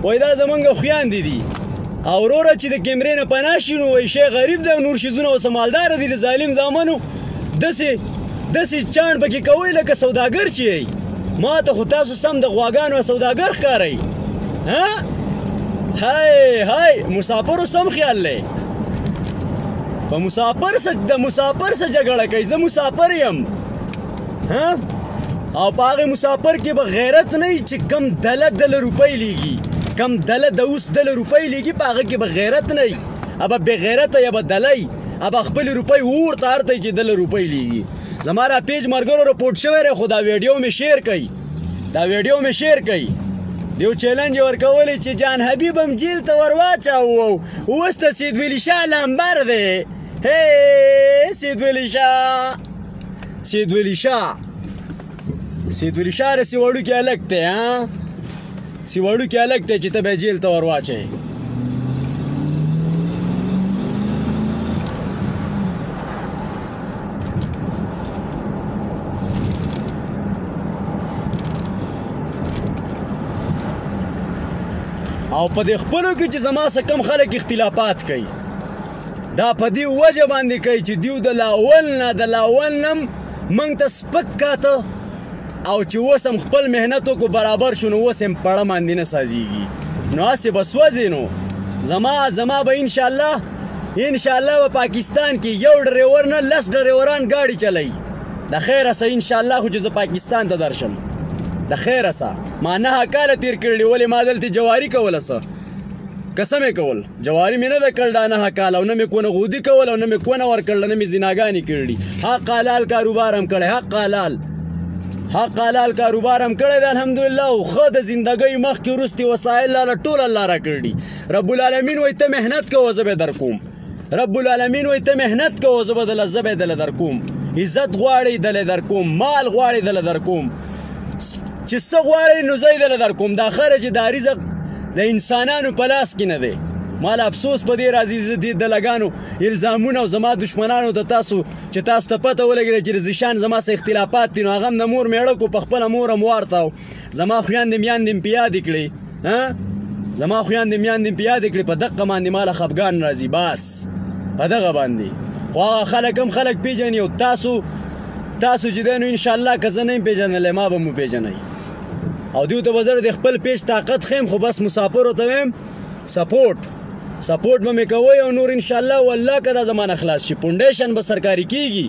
وای دا زمونږ خویندې دي او وروره چې د کیمرې نه پناه شي نو وایي شی غریب دی او نور شیزونه اوس مالداره دي د ظالم زامنو داسې چاڼ پکې کوئ لکه سوداګر چې یئ ما ته خو تاسو سم د غواګانو سوداګر ښکارئ ها هاي مسافرو سم خیال دی په مسافر څه جګړه کوي زه مسافر یم ها او په هغې مسافر کې به غیرت نه وي چې کم دله روپۍ لیږي کم دله د اوس دله روپۍ لیږي په هغه کې به غیرت نه وي ابه بې غیرته یا به دلی ابه خپلې روپۍ ورته هرته چې دله روپۍ لیږي زما را پیج ملګرو رپورټ شوی دی خو دا ویډیو مې شیر کوي دیو چیلنج ورکولی چې جان حبیب هم جیل ته ورواچاوو اوس ته سیدولی شاه لمبر دی سیدولی شاه رسی وړوکی هلک دی چې ته به جیل ته ورواچوې او په دې خپلو کې چې زما څه کم خلک اختلافات کوي دا په دې وجه باندې کوي چې دیو د لاول نه موږ ته سپک کاته او چې اوس هم خپل محنت وکړو برابر شو نو اوس هم پړه باندې نه سازیږي نو هسې به سوځې نو زما به انشاءالله به پاکستان کې یو ډریور نه 10 ډریوران ګاډي چلوي د خیره څه انشاءالله خو چې زه پاکستان ته درشم د خیره څه ما 9 کاله تیر کړي ولې ما دلته جواري کوله څه قسم یې کول جواري مې نه ده کړ دا 9 کاله او نه مې کونه غودي کول او نه مې کونه ورکړل نه مې زناګانې کړي حق حلال کاروبار هم کړی حق حلال کاروبار هم کړی دی الحمدلله او ښه د زندګۍ مخکې وروستې وسایل لاله ټول الله را کړي رب العالمین وایي ته محنت کوه زه به در کوم زه به دله در کوم عزت غواړئ دله در کوم مال غواړئ دله در کوم چې څه غواړئ نو زه یې دله در کوم دا خیره چې دا رزق د انسانانو په لاس کې نه دی مال افسوس په دې راځي زه دې دلګانو الزامونه او زما دشمنانو ته تاسو ته پته ولګېږي چې رضیشان زما څه اختلافات دي نو هغه هم د مور مېړه کو په خپله مور هم وارته زما خویندې میاندې م پیادې کړې په دقه باندې ماله خفګان راځي بس په دغه باندې خو هغه خلک هم خلک پیژني او تاسو چې دی نو انشاءالله که زه نه یم پیژنلی ما به مو پیژنئ او دیو ته به زه د خپل پیج طاقت خیم خو بس مسافرو ته ویم سپورټ به مې کوئ او نور انشاءالله والله که دا زمانه خلاص شي فونډیشن به سرکاري کیږي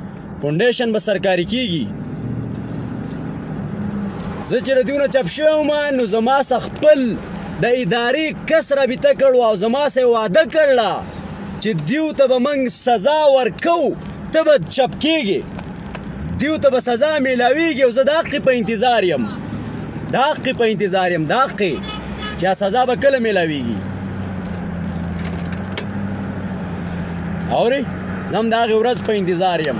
زه چې له دیونه چپ شوی وم نو زما څه خپل د ادارې کس رابطه کړو او زما سه وعده کړله چې دیو ته به موږ سزا ورکو ته به چپ کیږي دیو ته به سزا میلاویږي او زه د حقې په انتظار یم د حقې چې سزا به کله میلاویږي اورې زه هم د هغې ورځ په انتظار یم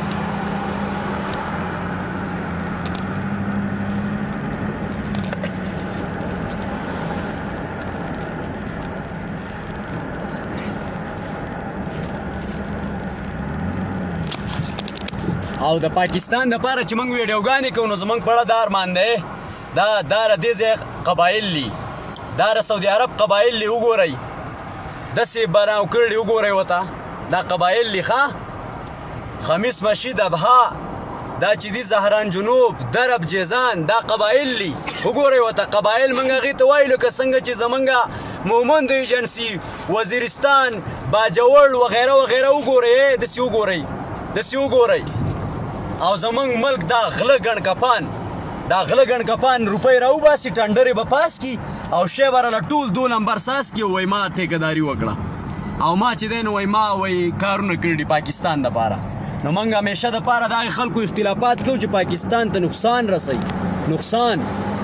او د پاکستان دپاره چې موږ ویډیوګانې کوو نو زموږ پړه دا ارمان دی دا د دې ځای قبایل دي دا د سعودي عرب قبایل دي وګورئ داسې بناو کړي وګورئ ورته دا قبایل دي ښه خمیس مشید ابها دا چې دي زهران جنوب درب جیزان دا قبایل دي وګورئ ورته قبایل موږ هغې ته وایو لکه څنګه چې زموږ مومند ایجنسي وزیرستان باجوړ وغیره وګورئ داسې وګورئ او زمونږ ملک دا غله ګڼ کپان روپۍ راوباسي ټنډرې به پاس کی او شی به راله ټول 2 نمبر ساس کی وایي ما ټیکهداري وکړه او ما چې دی نو وایي کارونه کړي پاکستان دپاره نو موږ همیشه دپاره د هغې خلکو اختلافات کوو چې پاکستان ته نقصان رسوي نقصان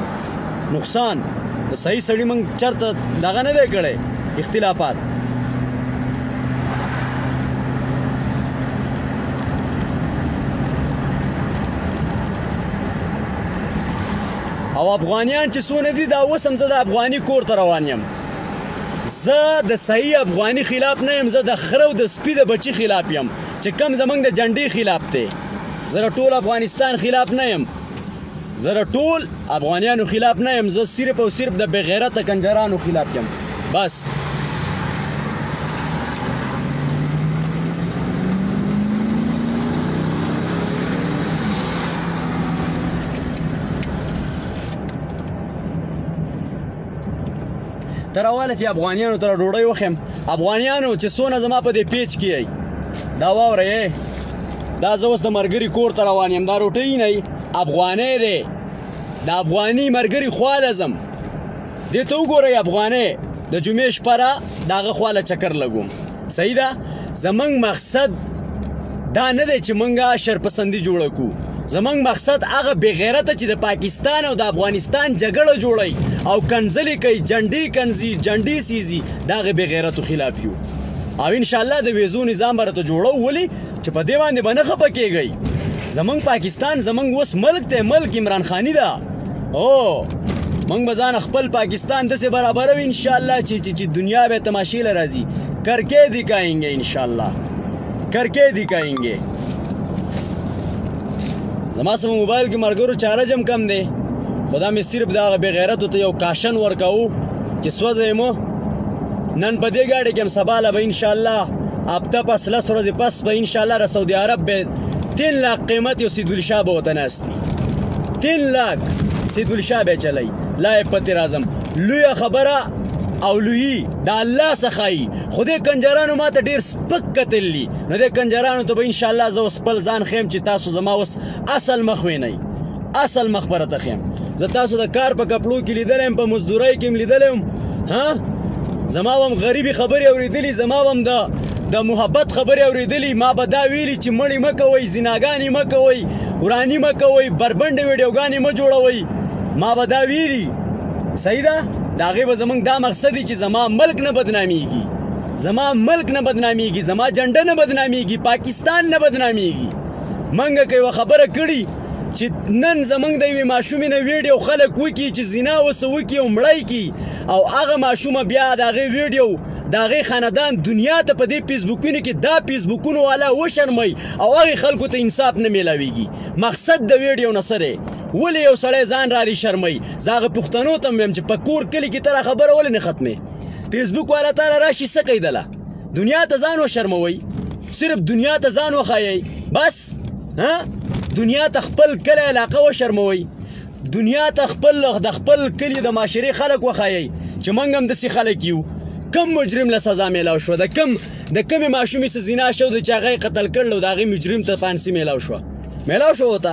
د صحیح سړي موږ چېرته دغه نه دی کړی اختلافات او افغانیان چې څونه دي دا اوس هم زه د افغاني کور ته روان یم زه د صحیح افغاني خلاف نه یم زه د خره او د سپي د بچي خلاف یم چې کم زمونږ د جنډې خلاف دی زه د ټول افغانستان خلاف نه یم زه ټول افغانیانو خلاف نه یم، زه صرف او صرف د بغیرته کنجرانو خلاف یم بس. تر اوله چې افغانیانو ته ډوډۍ وخیم، افغانیانو چې څونه زما په دې پیچ کې دا واورئ، دا زه اوس د ملګري کور ته روان یم، دا روټۍ نه افغانۍ دی، د افغاني ملګري خواله ځم، دې ته وګورئ افغانۍ د جمعې شپه را د هغه خواله چکر لګوم. صحیح ده؟ زمونږ مقصد دا نه دی چې مونږه شرپسندي جوړه کړو، زمونږ مقصد هغه بېغیرته چې د پاکستان او د افغانستان جګړه جوړوي او کنځلې کوي، جنډې کنځي جنډې سیزي، د هغې بېغیرتو خلاف یو. او انشاءالله د ویزو نظام به راته جوړو، ولې چې په دې باندې به نه خفه کېږئ. زمونږ پاکستان زمونږ اوس ملک دی، ملک عمران خاني ده. او مونږ به ځان خپل پاکستان داسې برابروي انشاءالله چې دنیا به تماشې له راځي. کرکے دکھائیں انشاءاللہ، کرکے دکھائیں. زما سره موبایل کې ملګرو چارج هم کم دی، خو دا مې صرف د هغه بېغیرتو ته یو کاشن ورکوو چې سوځئمو. نن په دې ګاډۍ کې هم سبا له به انشاءالله هفته پس 10 ورځې پس به انشاءالله را سعودي عرب به 3 لاک قیمت یو سیدولیشاه به ورته ناست دي، 3 لاک سیدولیشاه به یې چلی. لا یې پتې راځم، لویه خبره او لویي د الله څخه یي، خو دې کنجرانو ما ته ډېر سپک کتلي، نو دې کنجرانو ته به انشاءالله زه اوس خپل ځان ښیم چې تاسو زما اوس اصل مخ وینئ، اصل مخ به راته ښیم. زه تاسو د کار په کپړو کې لیدلی یم، په مزدورۍ کې هم لیدلی یم، زما به هم غریبي خبرې اورېدلي، زما به هم د محبت خبرې اورېدلي. ما به دا ویلي چې مړې مه کوئ، زناګانې مه کوئ، وراني مه کوئ، بربنډې ویډیوګانې مه جوړوئ، ما به دا ویلي. صحیح ده؟ د هغې به زمونږ دا مقصد وي چې زما ملک نه بدنامیږي، زما ملک نه بدنامیږي، زما جنډه نه بدنامیږي، پاکستان نه بدنامیږي. منګه که یوه خبره کړي چې نن زمونږ د یوې ماشومې نه ویډیو خلک وکړي چې زنا اوسه وکړي او مړی کړي، او هغه ماشومه بیا د هغې ویډیو د هغې خاندان دنیا ته په دې فیسبوکونو کې دا فیسبوکونو والا وشرمئ او هغې خلکو ته انصاف نه میلاویږي. مقصد د ویډیو نه څه دی؟ ولې یو سړی ځان رالي شرمئ؟ زه هغه پښتنو ته هم ویم چې په کور کلي کې ته را خبره ولې نه ختمې؟ فیسبوک والا تا راشي څه کوي دله؟ دنیا ته ځان وشرموئ، صرف دنیا ته ځان وښایئ بس. دنیا ته خپل کلی علاقه وشرموئ، دنیا ته د خپل کلي د معاشرې خلک وښایئ چې موږ هم داسې خلک یو. کم مجرم له سزا میلاو شوه، د کمې ماشومې څه زنا شوه چې هغه یې قتل کړل او د هغې مجرم ته فانسي میلاو شوه ورته.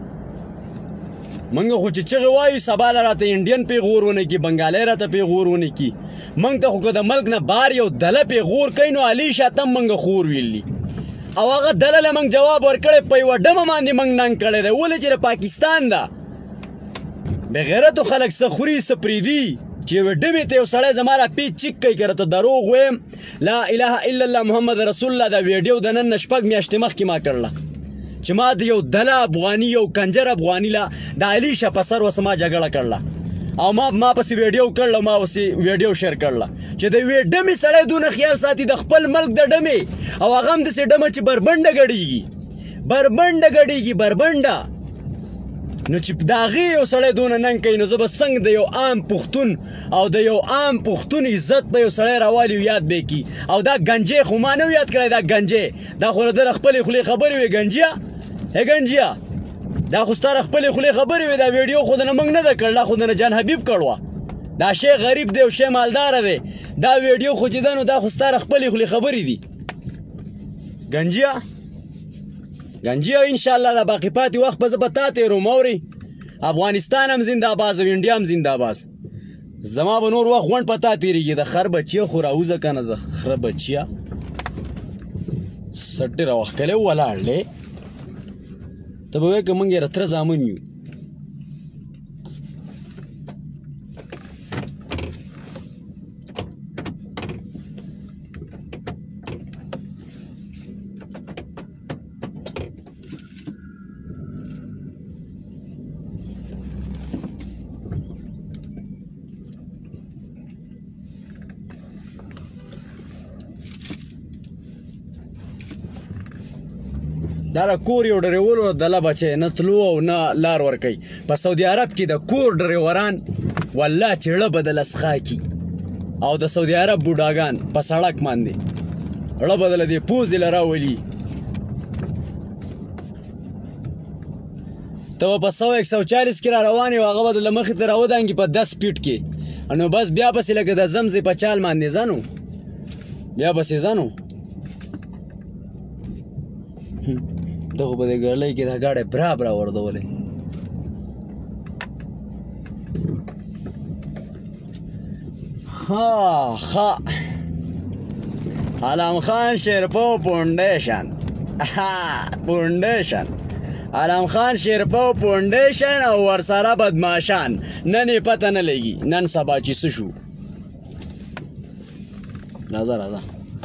منګه خو چې چغې وایو سبا له راته انډین پیغور ونه کي، بنګالی راته پیغور ونه کي. منګ ته خو که د ملک نه بار یو دله پیغور کوي نو علي شاته هم منګه خور ویلي، او هغه دله له منګ جواب ورکړی په یوه ډمه باندې منګ ننګ کړی دی. ولې چې د پاکستان ده بېغیرتو خلک څه خوري څه پرېږدي چې یوې ډمې ته یو سړی زما را پیچ چیک کوي که راته دروغ ویم. لا اله الا الله محمد رسول الله دا ویډیو د نن نه 6 میاشتې مخکې ما کړله چې ما د یو دله افغاني یو کنجر افغاني له د علي شه په سر وسه ما جګړه کړله، او ما پسې ویډیو کړله، ما پسې ویډیو شیر کړله چې د یوې ډمې سړی دونه خیال ساتي د خپل ملک د ډمې، او هغه هم داسې ډمه چې بربنډه ګډېږي بربنډه. نو چې د هغې یو سړی دونه ننګ کوي، نو زه به څنګه د یو عام پښتون او د یو عام پښتون عزت به یو سړی راوالي یاد به یې کي. او دا ګنجی خو ما نه یاد کړی، دا ګنجی دا خو د خپلې خولې خبرې وې. ګنجیه ګنجیه دا خو ستا خپلې خولې خبرې وې، دا ویډیو خو د نه موږ نه ده کړ، دا خو د نه جان حبیب کړ وه. دا شی غریب دی او شی مالداره دی، دا ویډیو خو چې ده نو دا خو ستا خپلې خولې خبرې دي. ګنجیه انشاءالله د باقي پاتې وخت به زه به تا تېروم. اورې افغانستان هم زنده‌باد او انډیا هم زنده‌باد. زما به نور وخت غونډ په تا تېرېږي. د خر بچیه خو راوځه که نه، د خره بچیه سټ ډېره وښکلی ولاړ دی. ته به وایې که موږ یې را تره زامن یو. دا کور یو ډریورو دله بچی نه تلو او نه لار ورکوي په سعودي عرب کې د کور ډریوران والله چې ړه به د لسخا کی او د سعودي عرب بوډاګان په سړک باندې ړه به دله دې پوزې له راولي ته به په 140 کې را روان یو هغه به دله مخې ته راودانګي په 10 سپیډ کې نو بس بیا پسې لکه د زمزې په چال باندې ځانو بیا پسې ځانو دغه به د ګرلۍ کې دا ګاډی برابره وردولی ها علام خان شیرپو فاونډیشن علام خان شیرپو فاونډیشن او ورسره بدماشان نن یې پته نه لګي نن سبا چې څه شو راځه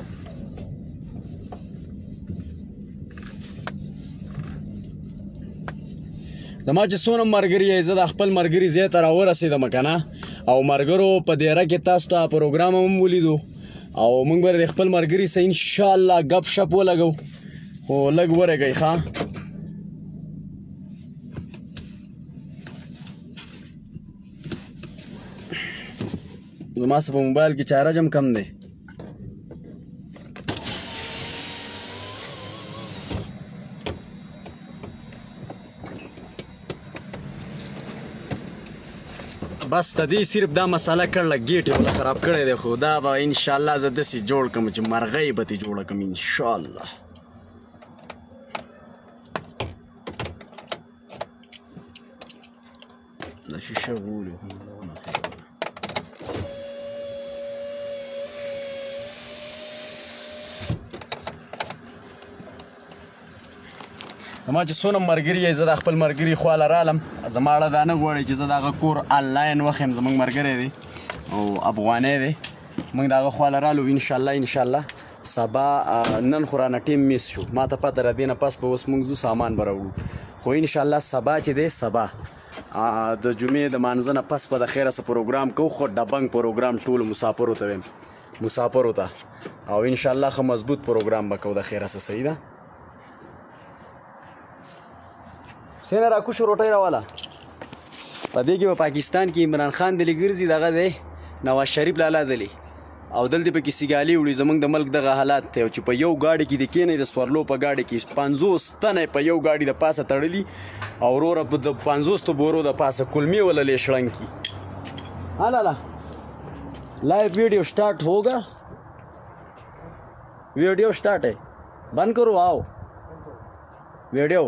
زما چې څونه ملګري یې زه د خپل ملګري ځای ته راورسېدم که نه او ملګرو په دیره کې تاسو ته پروګرام هم ولیدو او موږ به د خپل ملګري سره انشاءالله ګپ شپ ولګو خو لږ ورګئ ښه زما څه په موبایل کې چارج هم کم دی بس ته دې صرف دا مساله کړله ګیټ یې وله خراب کړی دی خو دا به انشاءالله زه داسې جوړ کړم چې مرغۍ به ترې جوړه کړم انشاءالله دا شیشه غولي زما چې څونه ملګري یې زه د خپل ملګري خواله رالم زما اړه دا نه غواړئ چې زه د هغه کور آنلاین وښیم زموږ ملګری دی او افغانی دی موږ د هغه خواله رالو انشاءالله سبا نن خو رانه ټیم میس شو ما ته پته را دې نه پس به اوس موږ ځو سامان به راوړو خو انشاءالله سبا چې دی سبا د جمعې د مانځه نه پس به د خیره څه پروګرام کوو خو ډبنګ پروګرام ټولو مسافرو ته ویم مسافرو ته او انشاءالله ښه مضبوط پروګرام به کوو د خیره څه صحیح ده سینه راکوشو روټۍ راواله په دې کې په پاکستان کې عمران خان دلې ګرځي دغه دی نواز شریف لالا دلې او دلته پکې سیګالي وړي زموږ د ملک دغه حالات دی چې په یو ګاډي کې د کېنئ د سورلو په ګاډي کې 50 تنه په یو ګاډي د پاسه تړلي او وروره په د 50 بورو د پاسه کلمې وللې شړنګ کی لا لائیو ویڈیو स्टार्ट होगा video start है बंद करो आओ वीडियो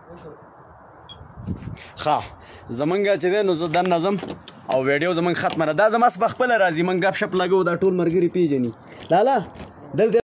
ښه زمونږ چې دی نو زه دننه ځم او ویډیو زمونږ ختمه ده دا زما څه په خپله راځي موږ ګپ شپ لګو دا ټول ملګري پېژني لالا دلته